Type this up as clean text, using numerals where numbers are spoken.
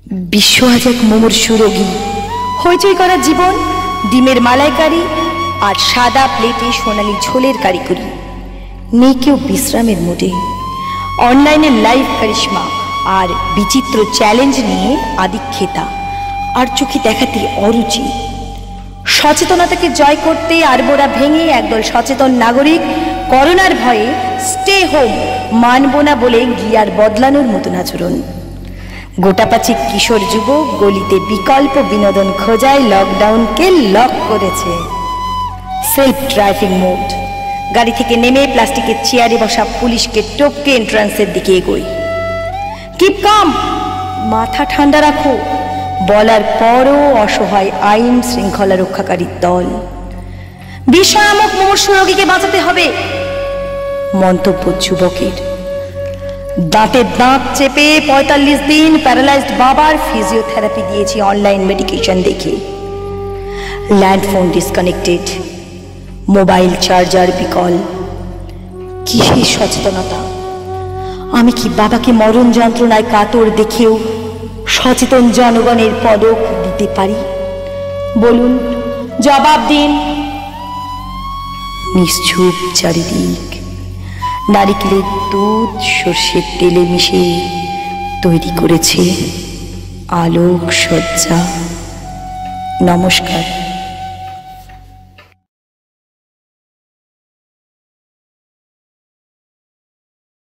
বিশ্ব আজ এক মুমূর্ষু রোগী, হইচই করা জীবন, ডিমের মালাইকারি আর সাদা প্লেটে সোনালি ঝোলের কারিগরি। নেই কেউ বিশ্রামের মুডে। অনলাইনে লাইভ কারিশমা আর বিচিত্র চ্যালেঞ্জ নিয়ে আদিক্ষেতা আর চোখে দেখাতে অরুচি। সচেতনতাকে জয় করতে আড়বোড়া ভেঙে একদল সচেতন নাগরিক করোনার ভয়ে স্টে হোম মানব না বলে গিয়ার বদলানোর মতন আচরণ। গোটাপাচিক কিশোর যুবক গলিতে বিকল্প বিনোদন খোঁজায় লকডাউনকে লক করেছে। Self driving mode. গাড়ি থেকে নেমে প্লাস্টিকের চেয়ারে বসা পুলিশকে টপকে এন্ট্রান্সের দিকে এগোই। কিপ কাম, মাথা ঠান্ডা রাখো বলার পরও অসহায় আইন শৃঙ্খলা রক্ষাকারীর দল। বিষামক মুমূর্ষু রোগীকে বাঁচাতে হবে মন্তব্য যুবকের। দাঁতে দাঁত চেপে ৪৫ দিন প্যারালাইজড বাবার ফিজিওথেরাপি দিয়েছি অনলাইন মেডিকেশন দেখে। ল্যান্ডফোন ডিসকানেক্টেড, মোবাইল চার্জার বিকল। কিসের সচেতনতা? আমি কি বাবাকে মরণ যন্ত্রণায় কাতর দেখেও সচেতন জনগণের পদক দিতে পারি? বলুন, জবাব দিন। নিশ্চুপ চারিদিক, নারিকেলের দুধ সর্ষের তেলে মিশে তৈরি করেছে আলোক সজ্জা। নমস্কার।